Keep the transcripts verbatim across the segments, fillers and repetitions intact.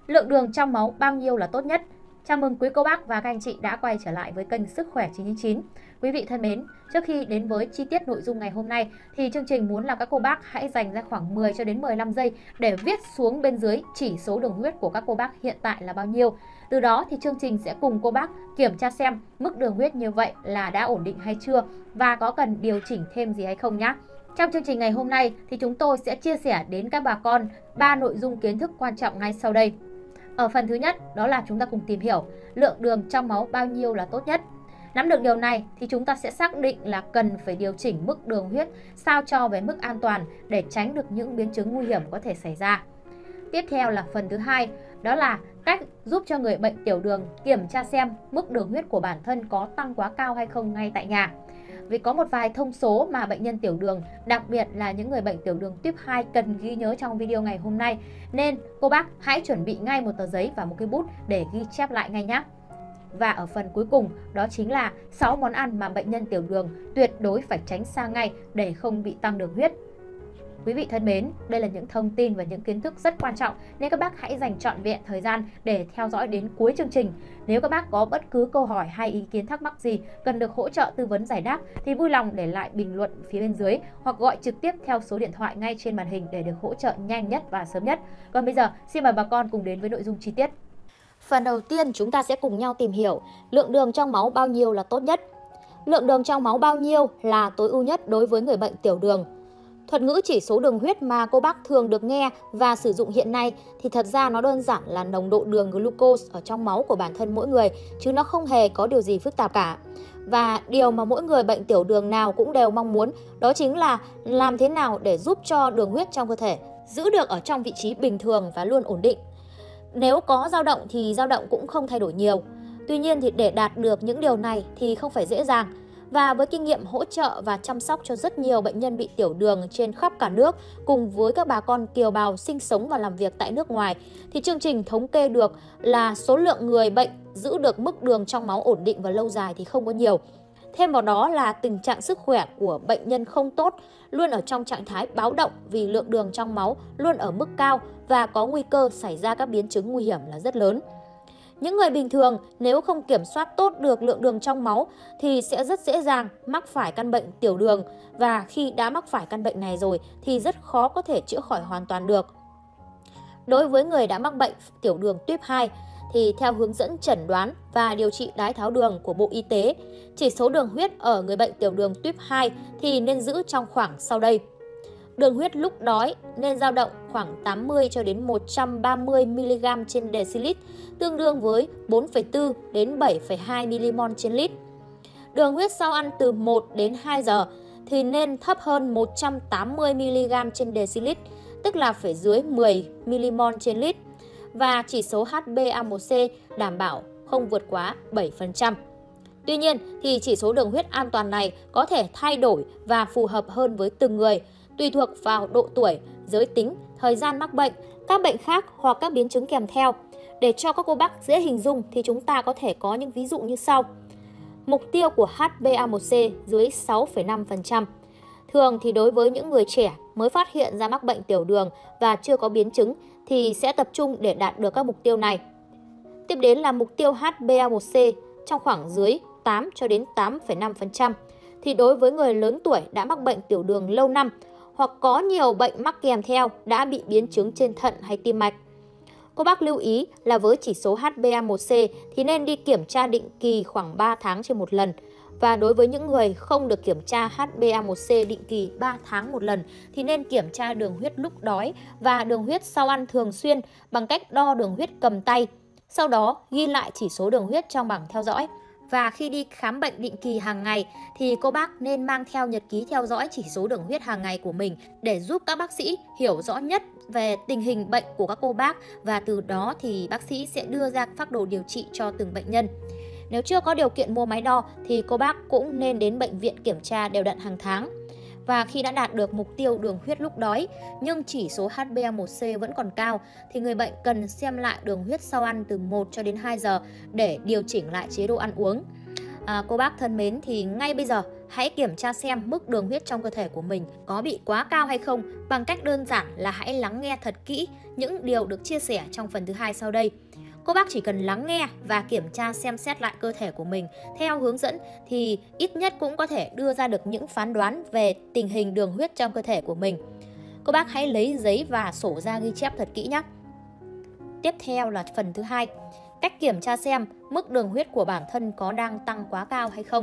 Lượng đường trong máu bao nhiêu là tốt nhất? Chào mừng quý cô bác và các anh chị đã quay trở lại với kênh Sức khỏe chín chín chín. Quý vị thân mến, trước khi đến với chi tiết nội dung ngày hôm nay thì chương trình muốn là các cô bác hãy dành ra khoảng mười cho đến mười lăm giây để viết xuống bên dưới chỉ số đường huyết của các cô bác hiện tại là bao nhiêu. Từ đó thì chương trình sẽ cùng cô bác kiểm tra xem mức đường huyết như vậy là đã ổn định hay chưa và có cần điều chỉnh thêm gì hay không nhé. Trong chương trình ngày hôm nay thì chúng tôi sẽ chia sẻ đến các bà con ba nội dung kiến thức quan trọng ngay sau đây. Ở phần thứ nhất, đó là chúng ta cùng tìm hiểu lượng đường trong máu bao nhiêu là tốt nhất. Nắm được điều này thì chúng ta sẽ xác định là cần phải điều chỉnh mức đường huyết sao cho với mức an toàn để tránh được những biến chứng nguy hiểm có thể xảy ra. Tiếp theo là phần thứ hai, đó là cách giúp cho người bệnh tiểu đường kiểm tra xem mức đường huyết của bản thân có tăng quá cao hay không ngay tại nhà. Vì có một vài thông số mà bệnh nhân tiểu đường, đặc biệt là những người bệnh tiểu đường tuyếp hai cần ghi nhớ trong video ngày hôm nay. Nên cô bác hãy chuẩn bị ngay một tờ giấy và một cái bút để ghi chép lại ngay nhé. Và ở phần cuối cùng, đó chính là sáu món ăn mà bệnh nhân tiểu đường tuyệt đối phải tránh xa ngay để không bị tăng đường huyết. Quý vị thân mến, đây là những thông tin và những kiến thức rất quan trọng nên các bác hãy dành trọn vẹn thời gian để theo dõi đến cuối chương trình. Nếu các bác có bất cứ câu hỏi hay ý kiến thắc mắc gì cần được hỗ trợ tư vấn giải đáp thì vui lòng để lại bình luận phía bên dưới hoặc gọi trực tiếp theo số điện thoại ngay trên màn hình để được hỗ trợ nhanh nhất và sớm nhất. Còn bây giờ, xin mời bà con cùng đến với nội dung chi tiết. Phần đầu tiên chúng ta sẽ cùng nhau tìm hiểu lượng đường trong máu bao nhiêu là tốt nhất. Lượng đường trong máu bao nhiêu là tối ưu nhất đối với người bệnh tiểu đường. Thuật ngữ chỉ số đường huyết mà cô bác thường được nghe và sử dụng hiện nay thì thật ra nó đơn giản là nồng độ đường glucose ở trong máu của bản thân mỗi người, chứ nó không hề có điều gì phức tạp cả. Và điều mà mỗi người bệnh tiểu đường nào cũng đều mong muốn đó chính là làm thế nào để giúp cho đường huyết trong cơ thể giữ được ở trong vị trí bình thường và luôn ổn định. Nếu có dao động thì dao động cũng không thay đổi nhiều. Tuy nhiên thì để đạt được những điều này thì không phải dễ dàng. Và với kinh nghiệm hỗ trợ và chăm sóc cho rất nhiều bệnh nhân bị tiểu đường trên khắp cả nước cùng với các bà con kiều bào sinh sống và làm việc tại nước ngoài thì chương trình thống kê được là số lượng người bệnh giữ được mức đường trong máu ổn định và lâu dài thì không có nhiều. Thêm vào đó là tình trạng sức khỏe của bệnh nhân không tốt, luôn ở trong trạng thái báo động vì lượng đường trong máu luôn ở mức cao và có nguy cơ xảy ra các biến chứng nguy hiểm là rất lớn. Những người bình thường nếu không kiểm soát tốt được lượng đường trong máu thì sẽ rất dễ dàng mắc phải căn bệnh tiểu đường, và khi đã mắc phải căn bệnh này rồi thì rất khó có thể chữa khỏi hoàn toàn được. Đối với người đã mắc bệnh tiểu đường tuyếp hai thì theo hướng dẫn chẩn đoán và điều trị đái tháo đường của Bộ Y tế, chỉ số đường huyết ở người bệnh tiểu đường tuyếp hai thì nên giữ trong khoảng sau đây. Đường huyết lúc đói nên dao động khoảng tám mươi cho đến một trăm ba mươi mi-li-gam trên decilit, tương đương với bốn phẩy bốn đến bảy phẩy hai mi-li-mol trên lít. Đường huyết sau ăn từ một đến hai giờ thì nên thấp hơn một trăm tám mươi mi-li-gam trên decilit, tức là phải dưới mười mi-li-mol trên lít. Và chỉ số hát bê a một xê đảm bảo không vượt quá bảy phần trăm. Tuy nhiên thì chỉ số đường huyết an toàn này có thể thay đổi và phù hợp hơn với từng người, tùy thuộc vào độ tuổi, giới tính, thời gian mắc bệnh, các bệnh khác hoặc các biến chứng kèm theo. Để cho các cô bác dễ hình dung thì chúng ta có thể có những ví dụ như sau. Mục tiêu của hát bê a một xê dưới sáu phẩy năm phần trăm. Thường thì đối với những người trẻ mới phát hiện ra mắc bệnh tiểu đường và chưa có biến chứng thì sẽ tập trung để đạt được các mục tiêu này. Tiếp đến là mục tiêu hát bê a một xê trong khoảng dưới tám cho đến tám phẩy năm phần trăm. Thì đối với người lớn tuổi đã mắc bệnh tiểu đường lâu năm hoặc có nhiều bệnh mắc kèm theo đã bị biến chứng trên thận hay tim mạch. Cô bác lưu ý là với chỉ số hát bê a một xê thì nên đi kiểm tra định kỳ khoảng ba tháng trên một lần. Và đối với những người không được kiểm tra hát bê a một xê định kỳ ba tháng một lần thì nên kiểm tra đường huyết lúc đói và đường huyết sau ăn thường xuyên bằng cách đo đường huyết cầm tay. Sau đó ghi lại chỉ số đường huyết trong bảng theo dõi. Và khi đi khám bệnh định kỳ hàng ngày thì cô bác nên mang theo nhật ký theo dõi chỉ số đường huyết hàng ngày của mình để giúp các bác sĩ hiểu rõ nhất về tình hình bệnh của các cô bác, và từ đó thì bác sĩ sẽ đưa ra phác đồ điều trị cho từng bệnh nhân. Nếu chưa có điều kiện mua máy đo thì cô bác cũng nên đến bệnh viện kiểm tra đều đặn hàng tháng. Và khi đã đạt được mục tiêu đường huyết lúc đói nhưng chỉ số hát bê a một xê vẫn còn cao thì người bệnh cần xem lại đường huyết sau ăn từ một cho đến hai giờ để điều chỉnh lại chế độ ăn uống. À, cô bác thân mến, thì ngay bây giờ Hãy kiểm tra xem mức đường huyết trong cơ thể của mình có bị quá cao hay không bằng cách đơn giản là hãy lắng nghe thật kỹ những điều được chia sẻ trong phần thứ hai sau đây. Cô bác chỉ cần lắng nghe và kiểm tra xem xét lại cơ thể của mình theo hướng dẫn thì ít nhất cũng có thể đưa ra được những phán đoán về tình hình đường huyết trong cơ thể của mình. Cô bác hãy lấy giấy và sổ ra ghi chép thật kỹ nhé. Tiếp theo là phần thứ hai, cách kiểm tra xem mức đường huyết của bản thân có đang tăng quá cao hay không.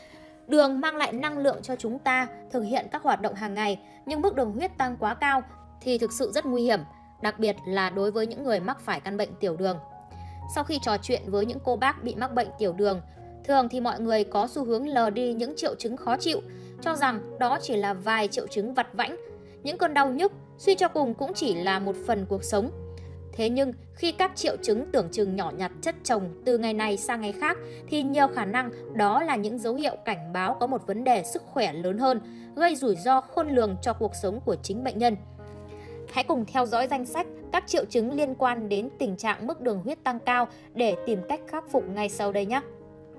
Đường mang lại năng lượng cho chúng ta thực hiện các hoạt động hàng ngày, nhưng mức đường huyết tăng quá cao thì thực sự rất nguy hiểm, đặc biệt là đối với những người mắc phải căn bệnh tiểu đường. Sau khi trò chuyện với những cô bác bị mắc bệnh tiểu đường, thường thì mọi người có xu hướng lờ đi những triệu chứng khó chịu, cho rằng đó chỉ là vài triệu chứng vặt vãnh. Những cơn đau nhức, suy cho cùng cũng chỉ là một phần cuộc sống. Thế nhưng khi các triệu chứng tưởng chừng nhỏ nhặt chất chồng từ ngày này sang ngày khác thì nhiều khả năng đó là những dấu hiệu cảnh báo có một vấn đề sức khỏe lớn hơn, gây rủi ro khôn lường cho cuộc sống của chính bệnh nhân. Hãy cùng theo dõi danh sách các triệu chứng liên quan đến tình trạng mức đường huyết tăng cao để tìm cách khắc phục ngay sau đây nhé.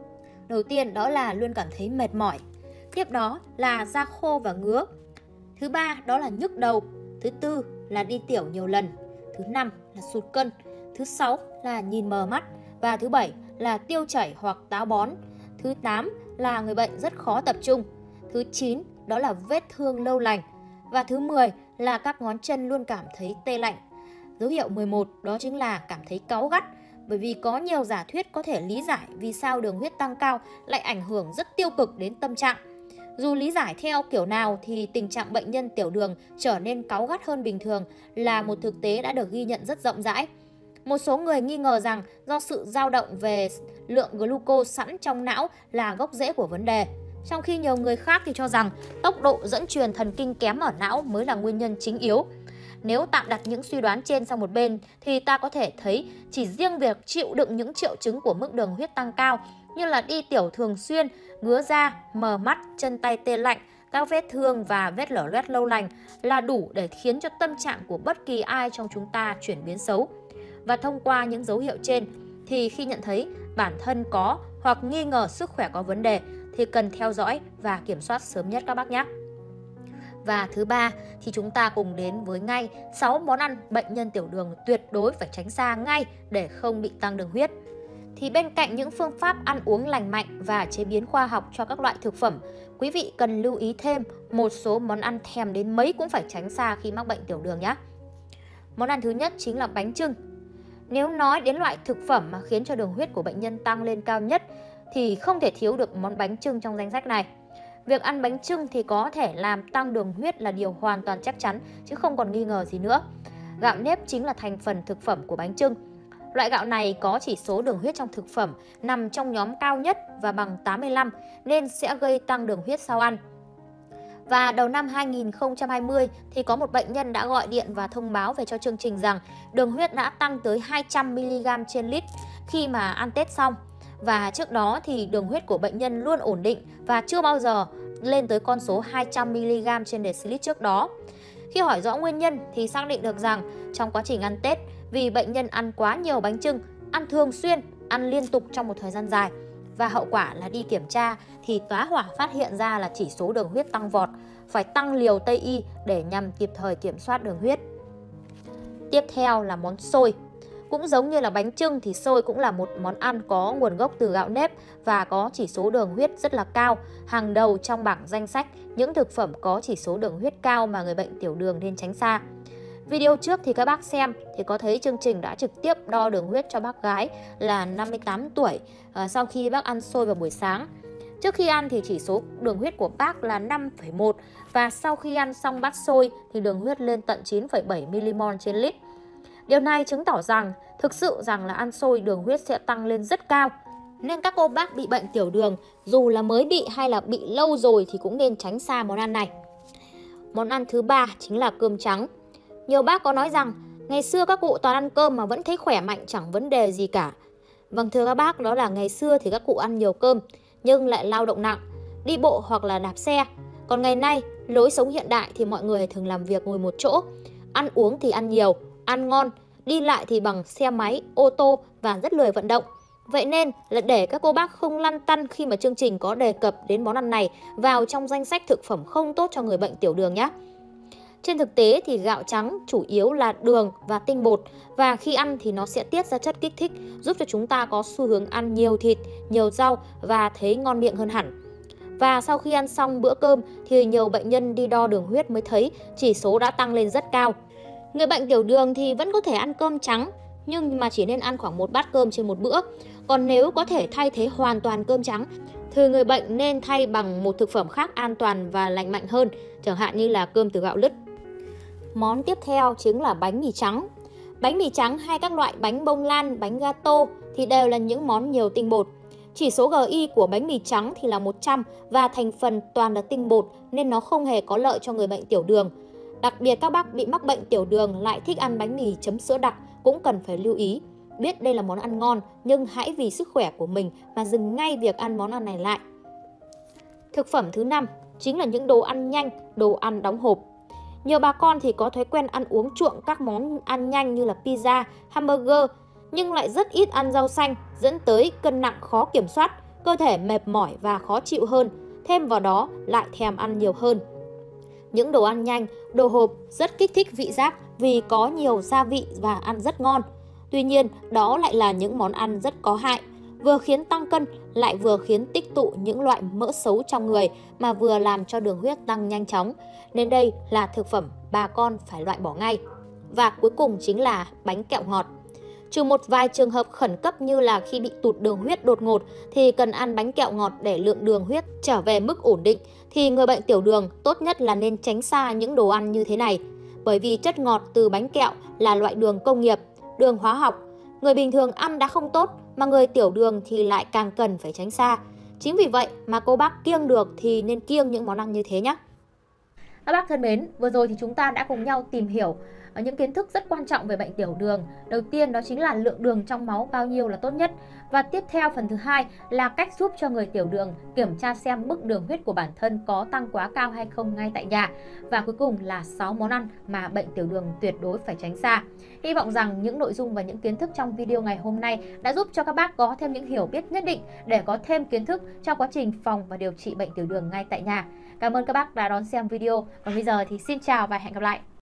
Đầu tiên đó là luôn cảm thấy mệt mỏi. Tiếp đó là da khô và ngứa. Thứ ba đó là nhức đầu. Thứ tư là đi tiểu nhiều lần. Thứ năm là sụt cân. Thứ sáu là nhìn mờ mắt. Và thứ bảy là tiêu chảy hoặc táo bón. Thứ tám là người bệnh rất khó tập trung. Thứ chín đó là vết thương lâu lành. Và thứ mười là các ngón chân luôn cảm thấy tê lạnh. Dấu hiệu mười một đó chính là cảm thấy cáu gắt, bởi vì có nhiều giả thuyết có thể lý giải vì sao đường huyết tăng cao lại ảnh hưởng rất tiêu cực đến tâm trạng. Dù lý giải theo kiểu nào thì tình trạng bệnh nhân tiểu đường trở nên cáu gắt hơn bình thường là một thực tế đã được ghi nhận rất rộng rãi. Một số người nghi ngờ rằng do sự dao động về lượng glucose sẵn trong não là gốc rễ của vấn đề, trong khi nhiều người khác thì cho rằng tốc độ dẫn truyền thần kinh kém ở não mới là nguyên nhân chính yếu. Nếu tạm đặt những suy đoán trên sang một bên thì ta có thể thấy chỉ riêng việc chịu đựng những triệu chứng của mức đường huyết tăng cao như là đi tiểu thường xuyên, ngứa da, mờ mắt, chân tay tê lạnh, các vết thương và vết lở loét lâu lành là đủ để khiến cho tâm trạng của bất kỳ ai trong chúng ta chuyển biến xấu. Và thông qua những dấu hiệu trên thì khi nhận thấy bản thân có hoặc nghi ngờ sức khỏe có vấn đề thì cần theo dõi và kiểm soát sớm nhất các bác nhé. Và thứ ba thì chúng ta cùng đến với ngay sáu món ăn bệnh nhân tiểu đường tuyệt đối phải tránh xa ngay để không bị tăng đường huyết. Thì bên cạnh những phương pháp ăn uống lành mạnh và chế biến khoa học cho các loại thực phẩm, quý vị cần lưu ý thêm một số món ăn thèm đến mấy cũng phải tránh xa khi mắc bệnh tiểu đường nhé. Món ăn thứ nhất chính là bánh chưng. Nếu nói đến loại thực phẩm mà khiến cho đường huyết của bệnh nhân tăng lên cao nhất thì không thể thiếu được món bánh chưng trong danh sách này. Việc ăn bánh chưng thì có thể làm tăng đường huyết là điều hoàn toàn chắc chắn chứ không còn nghi ngờ gì nữa. Gạo nếp chính là thành phần thực phẩm của bánh chưng. Loại gạo này có chỉ số đường huyết trong thực phẩm nằm trong nhóm cao nhất và bằng tám mươi lăm nên sẽ gây tăng đường huyết sau ăn. Và đầu năm hai nghìn không trăm hai mươi thì có một bệnh nhân đã gọi điện và thông báo về cho chương trình rằng đường huyết đã tăng tới hai trăm mi li gam trên lít khi mà ăn Tết xong. Và trước đó thì đường huyết của bệnh nhân luôn ổn định và chưa bao giờ lên tới con số hai trăm mi li gam trên decilit trước đó. Khi hỏi rõ nguyên nhân thì xác định được rằng trong quá trình ăn Tết, vì bệnh nhân ăn quá nhiều bánh chưng, ăn thường xuyên, ăn liên tục trong một thời gian dài, và hậu quả là đi kiểm tra thì tá hỏa phát hiện ra là chỉ số đường huyết tăng vọt, phải tăng liều Tây y để nhằm kịp thời kiểm soát đường huyết. Tiếp theo là món xôi. Cũng giống như là bánh chưng thì xôi cũng là một món ăn có nguồn gốc từ gạo nếp và có chỉ số đường huyết rất là cao, hàng đầu trong bảng danh sách những thực phẩm có chỉ số đường huyết cao mà người bệnh tiểu đường nên tránh xa. Video trước thì các bác xem thì có thấy chương trình đã trực tiếp đo đường huyết cho bác gái là năm mươi tám tuổi à, sau khi bác ăn xôi vào buổi sáng. Trước khi ăn thì chỉ số đường huyết của bác là năm phẩy một và sau khi ăn xong bát xôi thì đường huyết lên tận chín phẩy bảy mi-li-mol trên lít. Điều này chứng tỏ rằng thực sự rằng là ăn xôi đường huyết sẽ tăng lên rất cao. Nên các cô bác bị bệnh tiểu đường dù là mới bị hay là bị lâu rồi thì cũng nên tránh xa món ăn này. Món ăn thứ ba chính là cơm trắng. Nhiều bác có nói rằng ngày xưa các cụ toàn ăn cơm mà vẫn thấy khỏe mạnh, chẳng vấn đề gì cả. Vâng thưa các bác, đó là ngày xưa thì các cụ ăn nhiều cơm nhưng lại lao động nặng, đi bộ hoặc là đạp xe. Còn ngày nay, lối sống hiện đại thì mọi người thường làm việc ngồi một chỗ, ăn uống thì ăn nhiều, ăn ngon, đi lại thì bằng xe máy, ô tô và rất lười vận động. Vậy nên là để các cô bác không lăn tăn khi mà chương trình có đề cập đến món ăn này vào trong danh sách thực phẩm không tốt cho người bệnh tiểu đường nhé. Trên thực tế thì gạo trắng chủ yếu là đường và tinh bột, và khi ăn thì nó sẽ tiết ra chất kích thích giúp cho chúng ta có xu hướng ăn nhiều thịt, nhiều rau và thấy ngon miệng hơn hẳn. Và sau khi ăn xong bữa cơm thì nhiều bệnh nhân đi đo đường huyết mới thấy chỉ số đã tăng lên rất cao. Người bệnh tiểu đường thì vẫn có thể ăn cơm trắng, nhưng mà chỉ nên ăn khoảng một bát cơm trên một bữa. Còn nếu có thể thay thế hoàn toàn cơm trắng thì người bệnh nên thay bằng một thực phẩm khác an toàn và lành mạnh hơn, chẳng hạn như là cơm từ gạo lứt. Món tiếp theo chính là bánh mì trắng. Bánh mì trắng hay các loại bánh bông lan, bánh gato thì đều là những món nhiều tinh bột. Chỉ số giê i của bánh mì trắng thì là một trăm và thành phần toàn là tinh bột nên nó không hề có lợi cho người bệnh tiểu đường. Đặc biệt các bác bị mắc bệnh tiểu đường lại thích ăn bánh mì chấm sữa đặc cũng cần phải lưu ý. Biết đây là món ăn ngon nhưng hãy vì sức khỏe của mình mà dừng ngay việc ăn món ăn này lại. Thực phẩm thứ năm chính là những đồ ăn nhanh, đồ ăn đóng hộp. Nhiều bà con thì có thói quen ăn uống chuộng các món ăn nhanh như là pizza, hamburger, nhưng lại rất ít ăn rau xanh, dẫn tới cân nặng khó kiểm soát, cơ thể mệt mỏi và khó chịu hơn, thêm vào đó lại thèm ăn nhiều hơn. Những đồ ăn nhanh, đồ hộp rất kích thích vị giác vì có nhiều gia vị và ăn rất ngon. Tuy nhiên, đó lại là những món ăn rất có hại, vừa khiến tăng cân lại vừa khiến tích tụ những loại mỡ xấu trong người mà vừa làm cho đường huyết tăng nhanh chóng. Nên đây là thực phẩm bà con phải loại bỏ ngay. Và cuối cùng chính là bánh kẹo ngọt. Trừ một vài trường hợp khẩn cấp như là khi bị tụt đường huyết đột ngột thì cần ăn bánh kẹo ngọt để lượng đường huyết trở về mức ổn định, thì người bệnh tiểu đường tốt nhất là nên tránh xa những đồ ăn như thế này. Bởi vì chất ngọt từ bánh kẹo là loại đường công nghiệp, đường hóa học. Người bình thường ăn đã không tốt mà người tiểu đường thì lại càng cần phải tránh xa. Chính vì vậy mà cô bác kiêng được thì nên kiêng những món ăn như thế nhé. Các bác thân mến, vừa rồi thì chúng ta đã cùng nhau tìm hiểu những kiến thức rất quan trọng về bệnh tiểu đường. Đầu tiên đó chính là lượng đường trong máu bao nhiêu là tốt nhất. Và tiếp theo phần thứ hai là cách giúp cho người tiểu đường kiểm tra xem mức đường huyết của bản thân có tăng quá cao hay không ngay tại nhà. Và cuối cùng là sáu món ăn mà bệnh tiểu đường tuyệt đối phải tránh xa. Hy vọng rằng những nội dung và những kiến thức trong video ngày hôm nay đã giúp cho các bác có thêm những hiểu biết nhất định để có thêm kiến thức trong quá trình phòng và điều trị bệnh tiểu đường ngay tại nhà. Cảm ơn các bác đã đón xem video. Còn bây giờ thì xin chào và hẹn gặp lại.